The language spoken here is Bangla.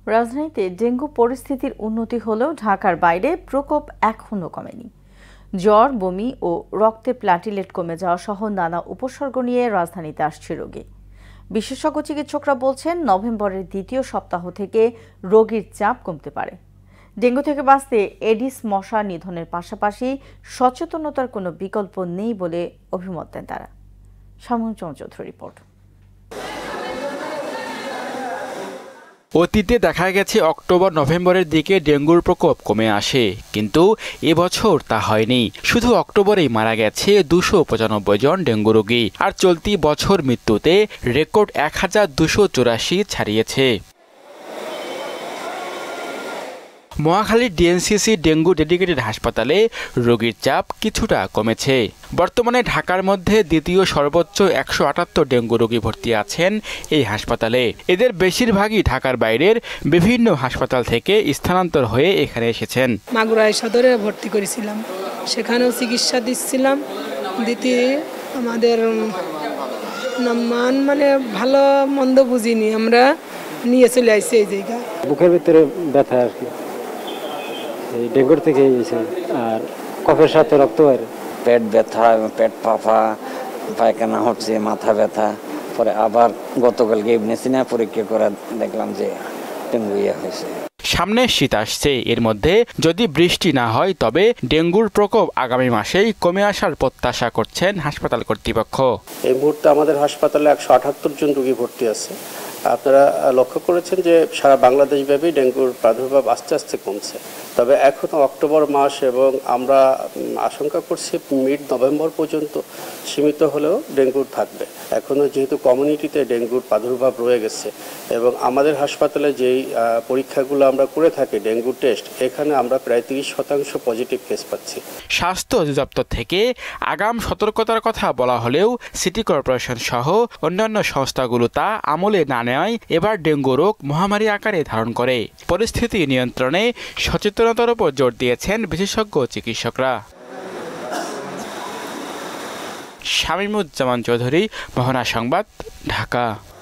রাজধানীতে ডেঙ্গু পরিস্থিতির উন্নতি হলেও ঢাকার বাইরে প্রকোপ এখনো কমেনি। জ্বর, বমি ও রক্তে প্লাটিলেট কমে যাওয়া সহ নানা উপসর্গ নিয়ে রাজধানীতে আসছে রোগী। বিশেষজ্ঞ চিকিৎসকরা বলছেন, নভেম্বরের দ্বিতীয় সপ্তাহ থেকে রোগীর চাপ কমতে পারে। ডেঙ্গু থেকে বাঁচতে এডিস মশা নিধনের পাশাপাশি সচেতনতার কোনো বিকল্প নেই বলে অভিমত দেন তারা। শামীম চৌধুরী রিপোর্ট। অতীতে দেখা গেছে অক্টোবর-নভেম্বরের দিকে ডেঙ্গুর প্রকোপ কমে আসে, কিন্তু এবছর তা হয়নি। শুধু অক্টোবরেই মারা গেছে 295 জন ডেঙ্গু রোগী, আর চলতি বছর মৃত্যুতে রেকর্ড 1284 ছাড়িয়েছে। মহাখালীর ডিএনসিসি ডেঙ্গু ডেডিকেটেড হাসপাতালে রোগীর চাপ কিছুটা কমেছে। বর্তমানে ঢাকার মধ্যে দ্বিতীয় সর্বোচ্চ 178 ডেঙ্গু রোগী ভর্তি আছেন এই হাসপাতালে। এদের বেশিরভাগই ঢাকার বাইরের বিভিন্ন হাসপাতাল থেকে স্থানান্তর হয়ে এখানে এসেছেন। মাগুরা সদরে ভর্তি করেছিলাম, সেখানেও চিকিৎসা দিচ্ছিলাম। দ্বিতীয় আমাদের মানে ভালো মন্দ বুঝিনি, আমরা নিয়ে চলে আসছি এই জায়গায়। বুকের ভিতরে ব্যথা আর কি, ডেঙ্গুর থেকে আর কফের সাথে রক্ত বাইরে, পেট ব্যথা, পেট ফাঁপা, পায়খানা হচ্ছে, মাথা ব্যথা। পরে আবার গতকাল গিয়ে পরীক্ষা করে দেখলাম যে ডেঙ্গু হয়েছে। সামনে শীত আসছে, এর মধ্যে যদি বৃষ্টি না হয় তবে ডেঙ্গুর প্রকোপ আগামী মাসেই কমে আসার প্রত্যাশা করছেন হাসপাতাল কর্তৃপক্ষ। এই মুহূর্তে আমাদের হাসপাতালে 178 জন রোগী ভর্তি আছে। আপনারা লক্ষ্য করেছেন যে সারা বাংলাদেশব্যাপী ডেঙ্গুর প্রাদুর্ভাব আস্তে আস্তে কমছে, তবে এখনও অক্টোবর মাস এবং আমরা আশঙ্কা করছি মিড নভেম্বর পর্যন্ত সীমিত হলেও ডেঙ্গু থাকবে। এখনও যেহেতু কমিউনিটিতে ডেঙ্গুর প্রাদুর্ভাব রয়ে গেছে এবং আমাদের হাসপাতালে যেই পরীক্ষাগুলো আমরা করে থাকি ডেঙ্গু টেস্ট, এখানে আমরা প্রায় 30% পজিটিভ কেস পাচ্ছি। স্বাস্থ্য অধিদপ্তর থেকে আগাম সতর্কতার কথা বলা হলেও সিটি কর্পোরেশন সহ অন্যান্য সংস্থাগুলো তা আমলে না নেওয়ায় এবার ডেঙ্গু রোগ মহামারী আকারে ধারণ করে। পরিস্থিতি নিয়ন্ত্রণে সচেতনতার উপর জোর দিয়েছেন বিশেষজ্ঞ চিকিৎসকরা। শামীম চৌধুরী, মোহনা সংবাদ, ঢাকা।